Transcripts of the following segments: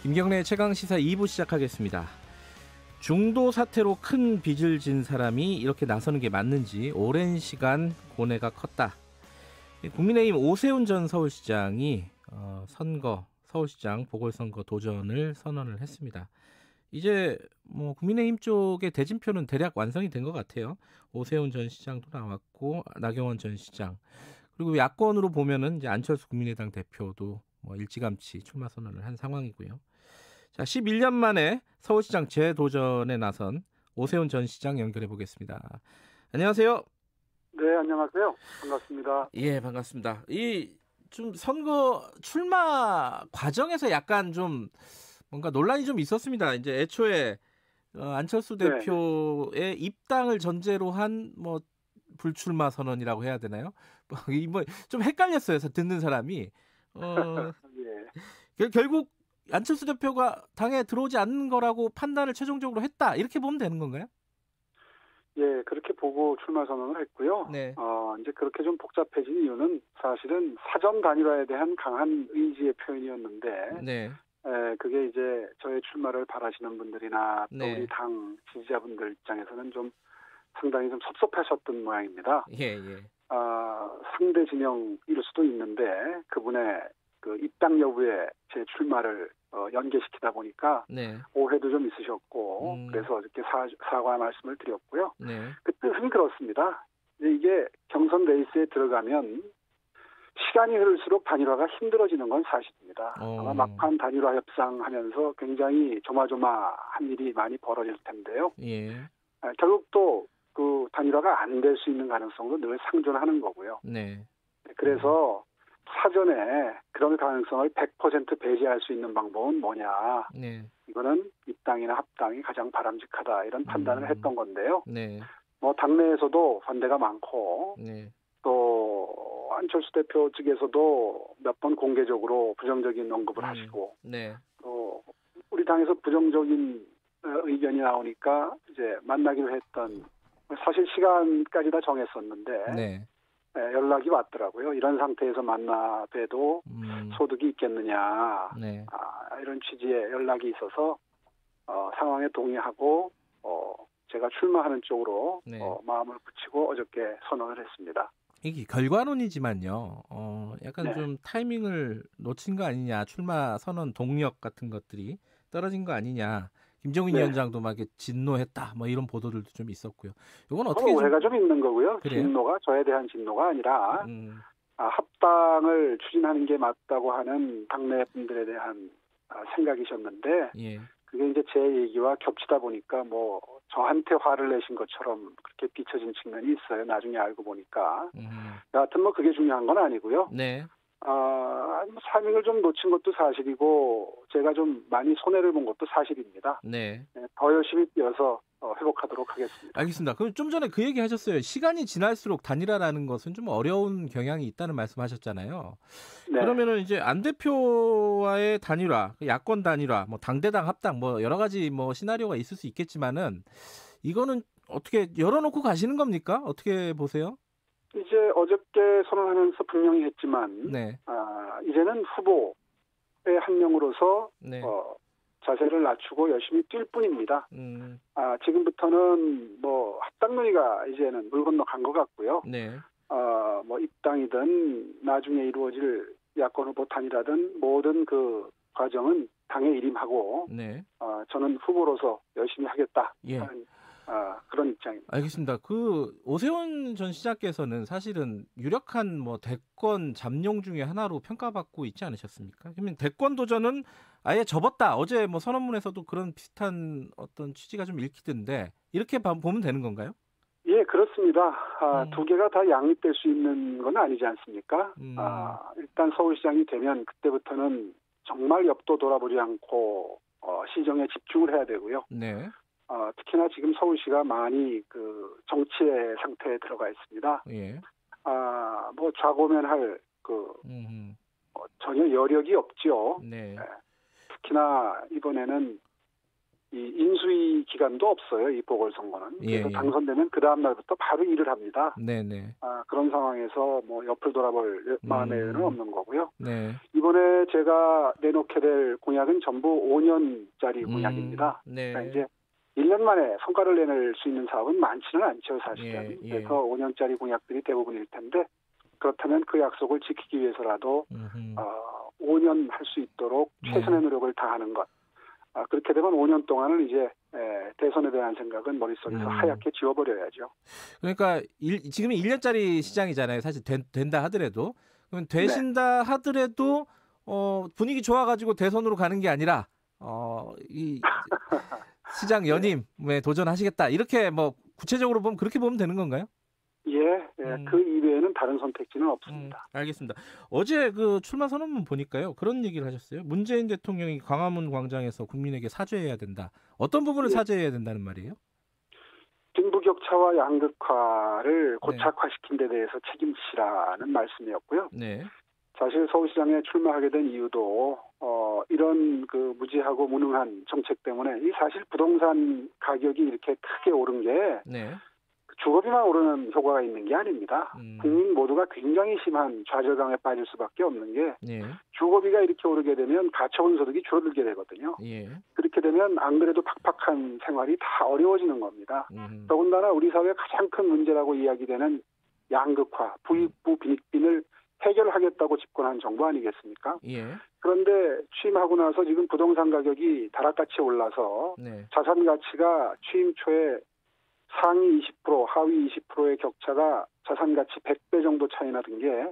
김경래의 최강시사 2부 시작하겠습니다. 중도 사태로 큰 빚을 진 사람이 이렇게 나서는 게 맞는지 오랜 시간 고뇌가 컸다. 국민의힘 오세훈 전 서울시장이 서울시장 보궐선거 도전을 선언을 했습니다. 이제 국민의힘 쪽의 대진표는 대략 완성이 된 것 같아요. 오세훈 전 시장도 나왔고 나경원 전 시장, 그리고 야권으로 보면은 이제 안철수 국민의당 대표도 일찌감치 출마 선언을 한 상황이고요. 자, 11년 만에 서울시장 재도전에 나선 오세훈 전 시장 연결해 보겠습니다. 안녕하세요. 네, 안녕하세요. 반갑습니다. 예, 반갑습니다. 좀 선거 출마 과정에서 약간 좀 뭔가 논란이 좀 있었습니다. 이제 애초에 안철수 대표의 입당을 전제로 한 불출마 선언이라고 해야 되나요? 좀 헷갈렸어요. 듣는 사람이. 예. 결국 안철수 대표가 당에 들어오지 않는 거라고 판단을 최종적으로 했다. 이렇게 보면 되는 건가요? 예, 그렇게 보고 출마 선언을 했고요. 네. 이제 그렇게 좀 복잡해진 이유는 사실은 사전 단일화에 대한 강한 의지의 표현이었는데, 네. 그게 이제 저의 출마를 바라시는 분들이나 또 네. 우리 당 지지자분들 입장에서는 좀 상당히 좀 섭섭하셨던 모양입니다. 예. 상대 진영일 수도 있는데 그분의 그 입당 여부에 제 출마를 연계시키다 보니까 네. 오해도 좀 있으셨고 그래서 이렇게 사과 말씀을 드렸고요. 네. 그 뜻은 그렇습니다. 이게 경선 레이스에 들어가면 시간이 흐를수록 단일화가 힘들어지는 건 사실입니다. 아마 막판 단일화 협상하면서 굉장히 조마조마한 일이 많이 벌어질 텐데요. 예. 결국 또 그 단일화가 안 될 수 있는 가능성도 늘 상존하는 거고요. 네. 그래서 사전에 그런 가능성을 100% 배제할 수 있는 방법은 뭐냐. 네. 이거는 입당이나 합당이 가장 바람직하다 이런 판단을 했던 건데요. 네. 당내에서도 반대가 많고 네. 또 안철수 대표 측에서도 몇 번 공개적으로 부정적인 언급을 하시고 네. 또 우리 당에서 부정적인 의견이 나오니까 이제 만나기로 했던 사실 시간까지 다 정했었는데 네. 연락이 왔더라고요. 이런 상태에서 만나봬도 소득이 있겠느냐. 네. 이런 취지의 연락이 있어서 상황에 동의하고 제가 출마하는 쪽으로 네. 마음을 붙이고 어저께 선언을 했습니다. 이게 결과론이지만요. 약간 네. 좀 타이밍을 놓친 거 아니냐. 출마 선언 동력 같은 것들이 떨어진 거 아니냐. 김정인 네. 위원장도 막 진노했다. 이런 보도들도 좀 있었고요. 이건 어떻게 오해가 좀 있는 거고요. 그래요? 진노가 저에 대한 진노가 아니라 합당을 추진하는 게 맞다고 하는 당내 분들에 대한 생각이셨는데 예. 그게 이제 제 얘기와 겹치다 보니까 저한테 화를 내신 것처럼 그렇게 비춰진 측면이 있어요. 나중에 알고 보니까. 여하튼 그게 중요한 건 아니고요. 네. 타이밍을 좀 놓친 것도 사실이고 제가 좀 많이 손해를 본 것도 사실입니다. 네. 더 열심히 뛰어서 회복하도록 하겠습니다. 알겠습니다. 그럼 좀 전에 그 얘기 하셨어요. 시간이 지날수록 단일화라는 것은 좀 어려운 경향이 있다는 말씀하셨잖아요. 네. 그러면은 이제 안 대표와의 단일화, 야권 단일화, 당대당 합당, 여러 가지 시나리오가 있을 수 있겠지만은 이거는 어떻게 열어놓고 가시는 겁니까? 어떻게 보세요? 이제 어저께 선언하면서 분명히 했지만, 네. 이제는 후보의 한 명으로서 네. 자세를 낮추고 열심히 뛸 뿐입니다. 지금부터는 합당 논의가 이제는 물 건너간 것 같고요. 네. 입당이든 나중에 이루어질 야권 후보 단일화든 모든 그 과정은 당에 일임하고, 네. 저는 후보로서 열심히 하겠다. 예. 그런 입장입니다. 알겠습니다. 그 오세훈 전 시장께서는 사실은 유력한 대권 잠룡 중에 하나로 평가받고 있지 않으셨습니까? 그러면 대권 도전은 아예 접었다. 어제 선언문에서도 그런 비슷한 어떤 취지가 좀 읽히던데 이렇게 보면 되는 건가요? 예, 그렇습니다. 두 개가 다 양립될 수 있는 건 아니지 않습니까? 일단 서울시장이 되면 그때부터는 정말 옆도 돌아보지 않고 시정에 집중을 해야 되고요. 네. 특히나 지금 서울시가 많이 그 정치의 상태에 들어가 있습니다. 예. 좌고면할 전혀 여력이 없죠. 네. 특히나 이번에는 이 인수위 기간도 없어요. 이 보궐선거는. 그래서 당선되면 그 다음 날부터 바로 일을 합니다. 네네. 그런 상황에서 뭐 옆을 돌아볼 마음의 여유는 없는 거고요. 네. 이번에 제가 내놓게 될 공약은 전부 5년짜리 공약입니다. 네. 그러니까 이제 1년 만에 성과를 내낼 수 있는 사업은 많지는 않죠, 사실은. 그래서 5년짜리 공약들이 대부분일 텐데 그렇다면 그 약속을 지키기 위해서라도 5년 할 수 있도록 최선의 노력을 다하는 것. 그렇게 되면 5년 동안은 이제 대선에 대한 생각은 머릿속에서 하얗게 지워버려야죠. 그러니까 지금은 1년짜리 시장이잖아요. 사실 된다 하더라도. 그럼 되신다 하더라도 분위기 좋아가지고 대선으로 가는 게 아니라 이 시장 연임에 도전하시겠다. 이렇게 뭐 구체적으로 보면 그렇게 보면 되는 건가요? 예, 그 이외에는 다른 선택지는 없습니다. 알겠습니다. 어제 그 출마 선언문 보니까요. 그런 얘기를 하셨어요. 문재인 대통령이 광화문 광장에서 국민에게 사죄해야 된다. 어떤 부분을 사죄해야 된다는 말이에요? 빈부격차와 양극화를 고착화시킨 데 대해서 책임지시라는 말씀이었고요. 네. 사실 서울시장에 출마하게 된 이유도 이런 그 무지하고 무능한 정책 때문에 이 사실 부동산 가격이 이렇게 크게 오른 게 주거비만 오르는 효과가 있는 게 아닙니다. 국민 모두가 굉장히 심한 좌절감에 빠질 수밖에 없는 게 주거비가 이렇게 오르게 되면 가처분 소득이 줄어들게 되거든요. 그렇게 되면 안 그래도 팍팍한 생활이 다 어려워지는 겁니다. 더군다나 우리 사회의 가장 큰 문제라고 이야기되는 양극화, 부익부 빈익빈을 해결하겠다고 집권한 정부 아니겠습니까? 그런데 취임하고 나서 지금 부동산 가격이 다락같이 올라서 자산 가치가 취임 초에 상위 20%, 하위 20%의 격차가 자산 가치 100배 정도 차이 나던 게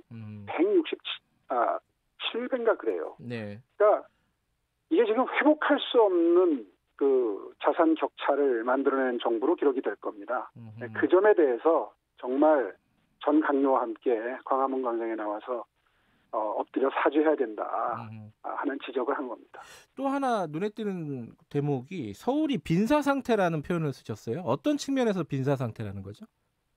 167배인가 그래요. 그러니까 이게 지금 회복할 수 없는 그 자산 격차를 만들어낸 정부로 기록이 될 겁니다. 그 점에 대해서 정말 전 강요와 함께 광화문 광장에 나와서 엎드려 사죄해야 된다 하는 지적을 한 겁니다. 또 하나 눈에 띄는 대목이 서울이 빈사 상태라는 표현을 쓰셨어요. 어떤 측면에서 빈사 상태라는 거죠?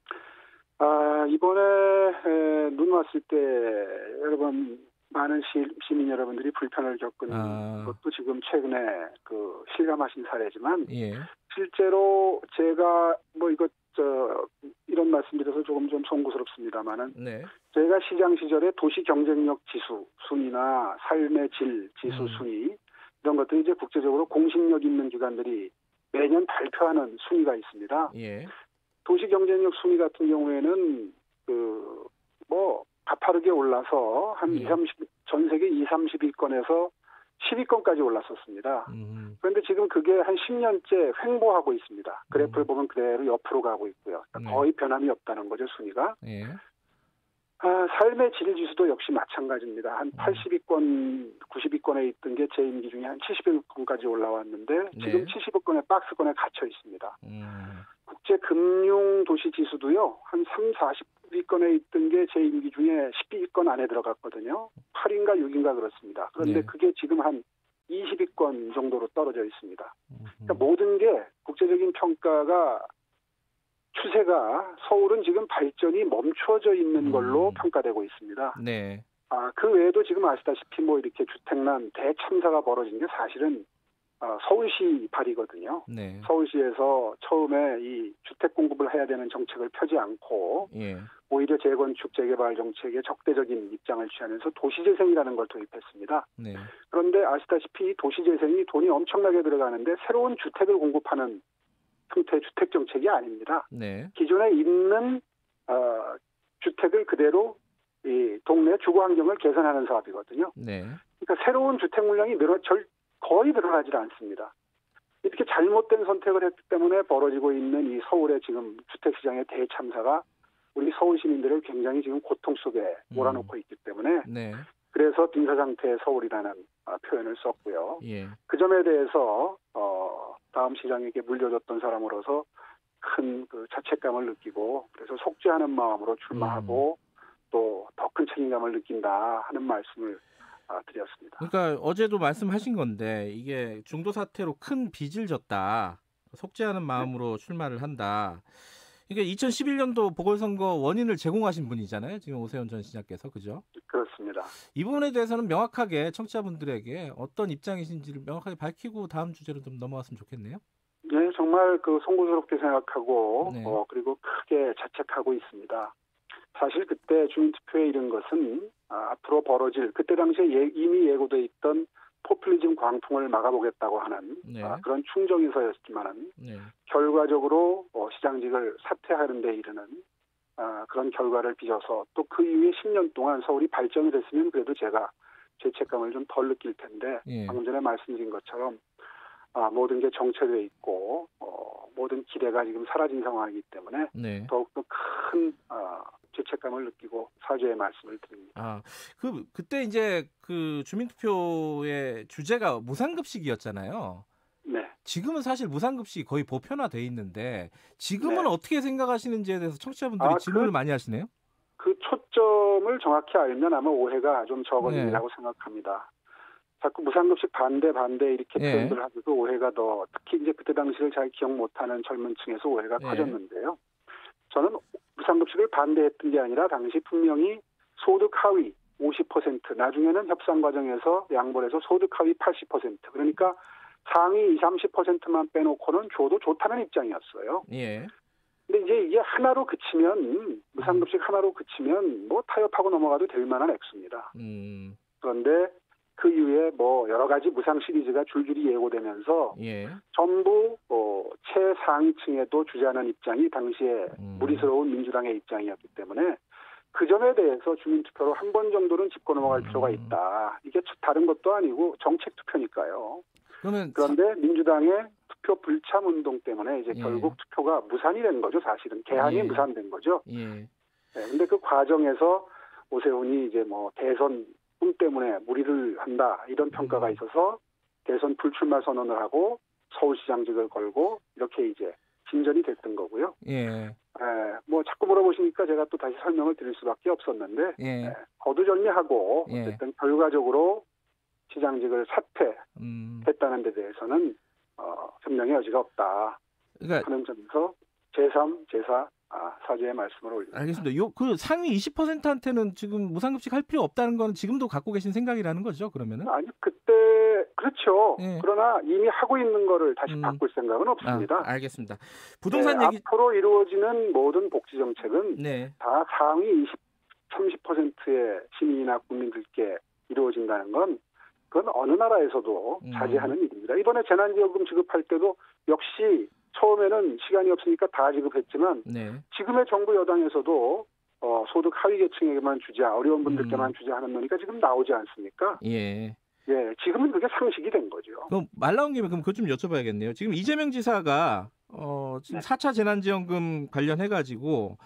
이번에 눈 왔을 때 여러분 많은 시민 여러분들이 불편을 겪은 것도 지금 최근에 그 실감하신 사례지만 실제로 제가 뭐 이런 말씀드려서 조금 좀 송구스럽습니다만은 저희가 시장 시절에 도시 경쟁력 지수 순위나 삶의 질 지수 순위 이런 것들이 이제 국제적으로 공신력 있는 기관들이 매년 발표하는 순위가 있습니다. 도시 경쟁력 순위 같은 경우에는 가파르게 올라서 한 전 세계 20, 30위권에서 10위권까지 올랐었습니다. 그런데 지금 그게 한 10년째 횡보하고 있습니다. 그래프를 보면 그대로 옆으로 가고 있고요. 그러니까 거의 변함이 없다는 거죠, 순위가. 삶의 질 지수도 역시 마찬가지입니다. 한 80위권, 90위권에 있던 게 제 임기 중에 한 70위권까지 올라왔는데 지금 70위권의 박스권에 갇혀 있습니다. 국제금융도시지수도요. 한 3, 40위권에 있던 게 제 임기 중에 10위권 안에 들어갔거든요. 8인가 6인가 그렇습니다. 그런데 그게 지금 한 20위권 정도로 떨어져 있습니다. 그러니까 모든 게 국제적인 평가가 추세가 서울은 지금 발전이 멈춰져 있는 걸로 평가되고 있습니다. 그 외에도 지금 아시다시피 뭐 이렇게 주택난 대참사가 벌어진 게 사실은 서울시 발이거든요. 서울시에서 처음에 이 주택 공급을 해야 되는 정책을 펴지 않고 오히려 재건축 재개발 정책에 적대적인 입장을 취하면서 도시재생이라는 걸 도입했습니다. 그런데 아시다시피 도시재생이 돈이 엄청나게 들어가는데 새로운 주택을 공급하는 형태의 주택 정책이 아닙니다. 기존에 있는 주택을 그대로 이 동네 주거 환경을 개선하는 사업이거든요. 그러니까 새로운 주택 물량이 거의 늘어나질 않습니다. 이렇게 잘못된 선택을 했기 때문에 벌어지고 있는 이 서울의 지금 주택시장의 대참사가 우리 서울 시민들을 굉장히 지금 고통 속에 몰아넣고 있기 때문에 그래서 빈사 상태의 서울이라는 표현을 썼고요. 그 점에 대해서 다음 시장에게 물려줬던 사람으로서 큰 그 자책감을 느끼고 그래서 속죄하는 마음으로 출마하고 또 더 큰 책임감을 느낀다 하는 말씀을 드렸습니다. 그러니까 어제도 말씀하신 건데 이게 중도 사태로 큰 빚을 졌다. 속죄하는 마음으로 출마를 한다. 그러니까 2011년도 보궐선거 원인을 제공하신 분이잖아요. 지금 오세훈 전 시장께서. 그죠? 그렇습니다. 이 부분에 대해서는 명확하게 청취자분들에게 어떤 입장이신지를 명확하게 밝히고 다음 주제로 좀 넘어갔으면 좋겠네요. 네, 정말 그 송구스럽게 생각하고 네. 그리고 크게 자책하고 있습니다. 사실 그때 주민투표에 이른 것은 앞으로 벌어질 그때 당시에 이미 예고돼 있던 포퓰리즘 광풍을 막아보겠다고 하는 네. 그런 충정인서였지만 네. 결과적으로 시장직을 사퇴하는 데 이르는 그런 결과를 빚어서 또 그 이후에 10년 동안 서울이 발전을 했으면 그래도 제가 죄책감을 좀 덜 느낄 텐데 예. 방금 전에 말씀드린 것처럼 모든 게 정체되어 있고 모든 기대가 지금 사라진 상황이기 때문에 네. 더욱더 큰 죄책감을 느끼고 사죄의 말씀을 드립니다. 그때 이제 그 주민투표의 주제가 무상급식이었잖아요. 네. 지금은 사실 무상급식이 거의 보편화돼 있는데 지금은 네. 어떻게 생각하시는지에 대해서 청취자분들이 질문을 많이 하시네요. 그 초점을 정확히 알면 아마 오해가 좀 적어지리라고 네. 생각합니다. 자꾸 무상급식 반대 이렇게 네. 표현을 하면서 오해가 더 특히 이제 그때 당시를 잘 기억 못하는 젊은 층에서 오해가 네. 커졌는데요. 저는 무상급식을 반대했던 게 아니라 당시 분명히 소득 하위 50% 나중에는 협상 과정에서 양보를 해서 소득 하위 80% 그러니까 상위 20, 30%만 빼놓고는 줘도 좋다는 입장이었어요. 예. 근데 이제 이게 하나로 그치면 무상급식 하나로 그치면 뭐 타협하고 넘어가도 될 만한 액수입니다. 그런데 그 이후에 뭐 여러 가지 무상 시리즈가 줄줄이 예고되면서 예. 전부 최상위층에도 주자는 입장이 당시에 무리스러운 민주당의 입장이었기 때문에 그 점에 대해서 주민투표로 한 번 정도는 짚고 넘어갈 필요가 있다. 이게 다른 것도 아니고 정책 투표니까요. 그런데 민주당의 투표 불참 운동 때문에 이제 결국 투표가 무산이 된 거죠. 사실은 개항이 무산된 거죠. 네, 근데 그 과정에서 오세훈이 이제 뭐 대선 꿈 때문에 무리를 한다 이런 평가가 있어서 대선 불출마 선언을 하고 서울시장직을 걸고 이렇게 이제 진전이 됐던 거고요. 뭐 자꾸 물어보시니까 제가 또 다시 설명을 드릴 수밖에 없었는데 거두절미하고 어쨌든 결과적으로 시장직을 사퇴했다는 데 대해서는 변명의 여지가 없다 하는 점에서 제3, 제4 사죄의 말씀을 올립니다. 알겠습니다. 그 상위 20%한테는 지금 무상급식 할 필요 없다는 건 지금도 갖고 계신 생각이라는 거죠, 그러면은? 아니, 그때, 그렇죠. 그러나 이미 하고 있는 거를 다시 바꿀 생각은 없습니다. 알겠습니다. 부동산 얘기. 앞으로 이루어지는 모든 복지정책은 다 상위 20, 30%의 시민이나 국민들께 이루어진다는 건 그건 어느 나라에서도 자제하는 일입니다. 이번에 재난지원금 지급할 때도 역시 처음에는 시간이 없으니까 다 지급했지만 지금의 정부 여당에서도 소득 하위 계층에게만 주자, 어려운 분들께만 주자 하는 논의가 지금 나오지 않습니까? 지금은 그게 상식이 된 거죠. 그럼 말 나온 김에 그럼 그것 좀 여쭤봐야겠네요. 지금 이재명 지사가 지금 4차 재난지원금 관련해가지고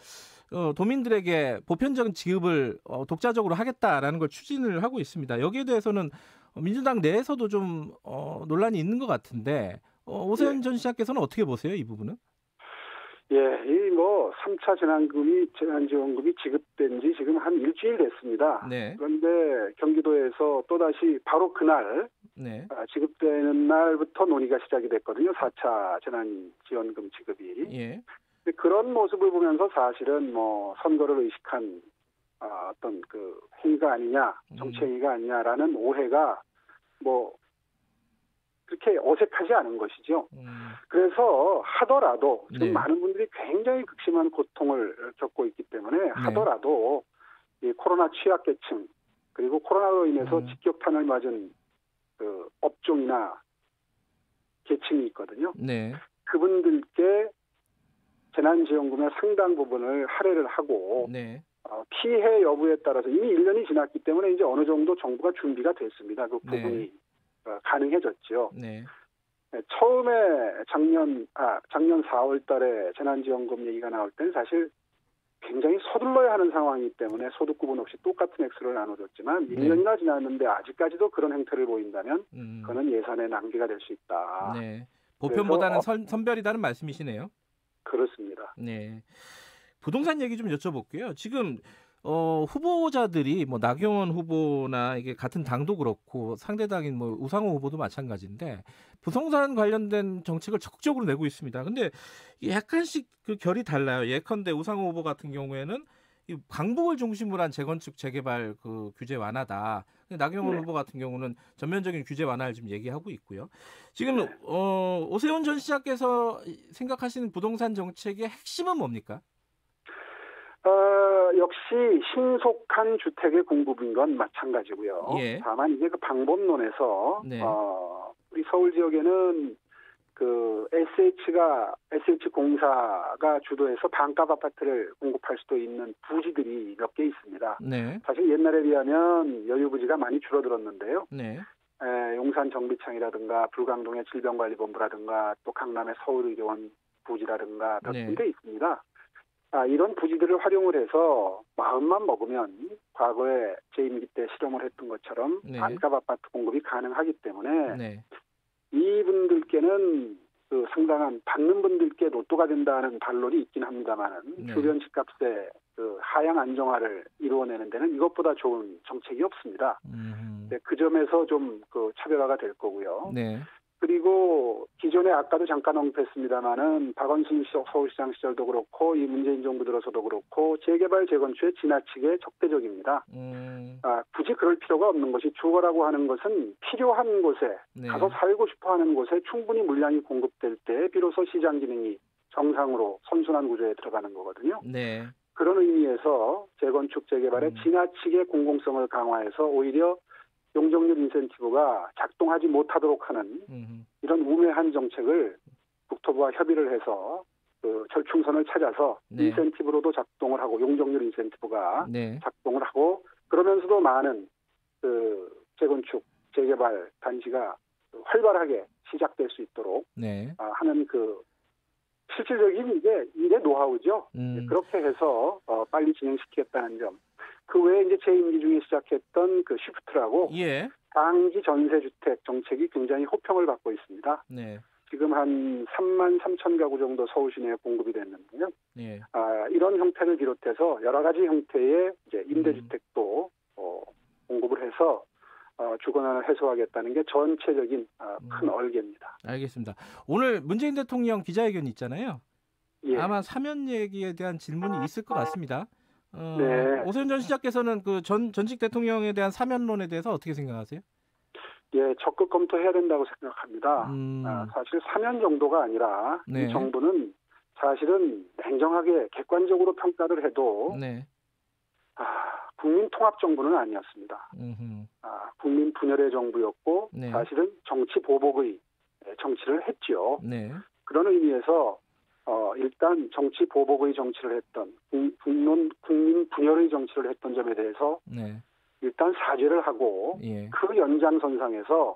도민들에게 보편적인 지급을 독자적으로 하겠다라는 걸 추진을 하고 있습니다. 여기에 대해서는 민주당 내에서도 좀 논란이 있는 것 같은데 오세훈 전 시장께서는 어떻게 보세요, 이 부분은? 이 뭐 3차 재난지원금이 지급된 지 지금 한 일주일 됐습니다. 그런데 경기도에서 또다시 바로 그날 지급되는 날부터 논의가 시작이 됐거든요. 4차 재난지원금 지급이. 그런 모습을 보면서 사실은 뭐 선거를 의식한 어떤 그 행위가 아니냐, 정치 행위가 아니냐라는 오해가 뭐 그렇게 어색하지 않은 것이죠. 그래서 하더라도 지금 많은 분들이 굉장히 극심한 고통을 겪고 있기 때문에 하더라도 이 코로나 취약계층 그리고 코로나로 인해서 직격탄을 맞은 그 업종이나 계층이 있거든요. 그분들께 재난지원금의 상당 부분을 할애를 하고 피해 여부에 따라서 이미 1년이 지났기 때문에 이제 어느 정도 정부가 준비가 됐습니다. 그 부분이 가능해졌죠. 처음에 작년 4월 달에 재난지원금 얘기가 나올 때는 사실 굉장히 서둘러야 하는 상황이기 때문에 소득 구분 없이 똑같은 액수를 나눠줬지만 1년이나 지났는데 아직까지도 그런 행태를 보인다면 그거는 예산의 낭비가 될 수 있다. 보편보다는 선별이다는 말씀이시네요. 그렇습니다. 부동산 얘기 좀 여쭤볼게요. 지금 후보자들이 뭐 나경원 후보나 이게 같은 당도 그렇고 상대 당인 뭐 우상호 후보도 마찬가지인데 부동산 관련된 정책을 적극적으로 내고 있습니다. 근데 이게 약간씩 그 결이 달라요. 예컨대 우상호 후보 같은 경우에는 이 강북을 중심으로 한 재건축 재개발 그 규제 완화다. 근데 나경원 네. 후보 같은 경우는 전면적인 규제 완화를 지금 얘기하고 있고요. 지금 네. 오세훈 전 시장께서 생각하시는 부동산 정책의 핵심은 뭡니까? 역시 신속한 주택의 공급인 건 마찬가지고요. 예. 다만 이제 그 방법론에서 네. 우리 서울 지역에는 그 SH공사가 주도해서 반값 아파트를 공급할 수도 있는 부지들이 몇 개 있습니다. 네. 사실 옛날에 비하면 여유 부지가 많이 줄어들었는데요. 네. 용산 정비창이라든가 불광동의 질병관리본부라든가 또 강남의 서울의료원 부지라든가 몇 네. 군데 있습니다. 이런 부지들을 활용을 해서 마음만 먹으면 과거에 제 임기 때 실험을 했던 것처럼 네. 반값 아파트 공급이 가능하기 때문에 네. 이분들께는 그 상당한 받는 분들께 로또가 된다는 반론이 있긴 합니다만은 네. 주변 집값의 그 하향 안정화를 이루어내는 데는 이것보다 좋은 정책이 없습니다. 네, 그 점에서 좀 그 차별화가 될 거고요. 네. 그리고 기존에 아까도 잠깐 언급했습니다마는 박원순 서울시장 시절도 그렇고 이 문재인 정부 들어서도 그렇고 재개발 재건축에 지나치게 적대적입니다. 굳이 그럴 필요가 없는 것이 주거라고 하는 것은 필요한 곳에 네. 가서 살고 싶어하는 곳에 충분히 물량이 공급될 때 비로소 시장 기능이 정상으로 선순환 구조에 들어가는 거거든요. 네. 그런 의미에서 재건축 재개발에 지나치게 공공성을 강화해서 오히려 용적률 인센티브가 작동하지 못하도록 하는 이런 우매한 정책을 국토부와 협의를 해서 그 절충선을 찾아서 네. 인센티브로도 작동을 하고 용적률 인센티브가 네. 작동을 하고 그러면서도 많은 그 재건축 재개발 단지가 활발하게 시작될 수 있도록 네. 하는 그 실질적인 이게 일의 노하우죠. 그렇게 해서 빨리 진행시키겠다는 점. 그 외에 이제 제 임기 중에 시작했던 그 시프트라고 예. 단기 전세주택 정책이 굉장히 호평을 받고 있습니다. 네. 지금 한 3만 3천 가구 정도 서울 시내에 공급이 됐는데요. 예. 이런 형태를 비롯해서 여러 가지 형태의 이제 임대주택도 공급을 해서 주거난을 해소하겠다는 게 전체적인 큰 얼개입니다. 알겠습니다. 오늘 문재인 대통령 기자회견 있잖아요. 예. 아마 사면 얘기에 대한 질문이 있을 것 같습니다. 네. 오세훈 전 시장께서는 그 전직 대통령에 대한 사면론에 대해서 어떻게 생각하세요? 예, 적극 검토해야 된다고 생각합니다. 사실 사면 정도가 아니라 네. 이 정부는 사실은 냉정하게 객관적으로 평가를 해도 네. 국민 통합 정부는 아니었습니다. 국민 분열의 정부였고 네. 사실은 정치 보복의 정치를 했죠. 네. 그런 의미에서 일단 정치 보복의 정치를 했던 국민 분열의 정치를 했던 점에 대해서 네. 일단 사죄를 하고 예. 그 연장선상에서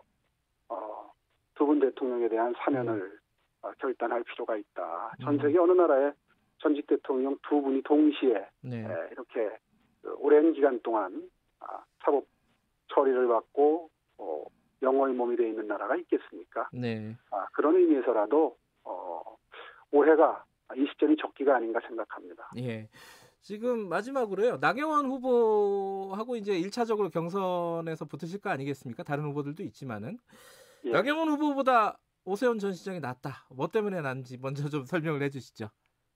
두 분 대통령에 대한 사면을 결단할 필요가 있다. 전 세계 어느 나라의 전직 대통령 두 분이 동시에 네. 이렇게 오랜 기간 동안 사법 처리를 받고 영어의 몸이 되어 있는 나라가 있겠습니까? 네. 그런 의미에서라도 올해가 이 시점이 적기가 아닌가 생각합니다. 예. 지금 마지막으로요. 나경원 후보하고 이제 1차적으로 경선에서 붙으실 거 아니겠습니까? 다른 후보들도 있지만은 예. 나경원 후보보다 오세훈 전 시장이 낫다. 뭐 때문에 낫는지 먼저 좀 설명을 해주시죠.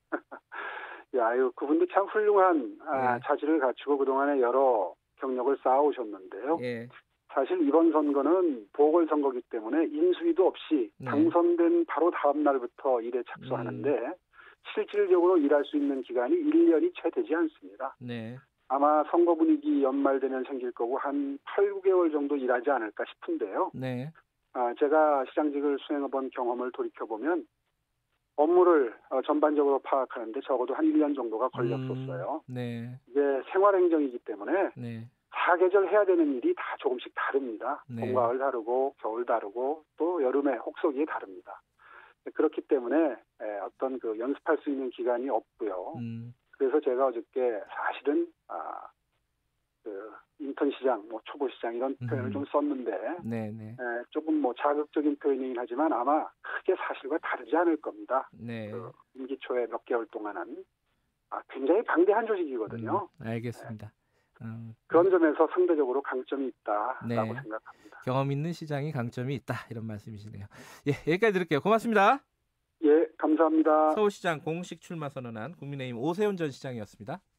그분도 참 훌륭한 예. 자질을 갖추고 그동안에 여러 경력을 쌓아오셨는데요. 예. 사실 이번 선거는 보궐선거기 때문에 인수위도 없이 네. 당선된 바로 다음 날부터 일에 착수하는데 실질적으로 일할 수 있는 기간이 1년이 채 되지 않습니다. 네. 아마 선거 분위기 연말되면 생길 거고 한 8, 9개월 정도 일하지 않을까 싶은데요. 네. 제가 시장직을 수행해본 경험을 돌이켜보면 업무를 전반적으로 파악하는데 적어도 한 1년 정도가 걸렸었어요. 네. 이게 생활행정이기 때문에 네. 사계절 해야 되는 일이 다 조금씩 다릅니다. 네. 봄, 가을 다르고 겨울 다르고 또 여름에 혹서기에 다릅니다. 그렇기 때문에 어떤 그 연습할 수 있는 기간이 없고요. 그래서 제가 어저께 사실은 그 인턴 시장, 초보 시장 이런 표현을 좀 썼는데 네. 조금 자극적인 표현이긴 하지만 아마 크게 사실과 다르지 않을 겁니다. 네. 임기 초에 몇 개월 동안은 굉장히 방대한 조직이거든요. 알겠습니다. 그런 점에서 상대적으로 강점이 있다라고 네. 생각합니다. 경험 있는 시장이 강점이 있다 이런 말씀이시네요. 예, 여기까지 드릴게요. 고맙습니다. 예, 감사합니다. 서울시장 공식 출마 선언한 국민의힘 오세훈 전 시장이었습니다.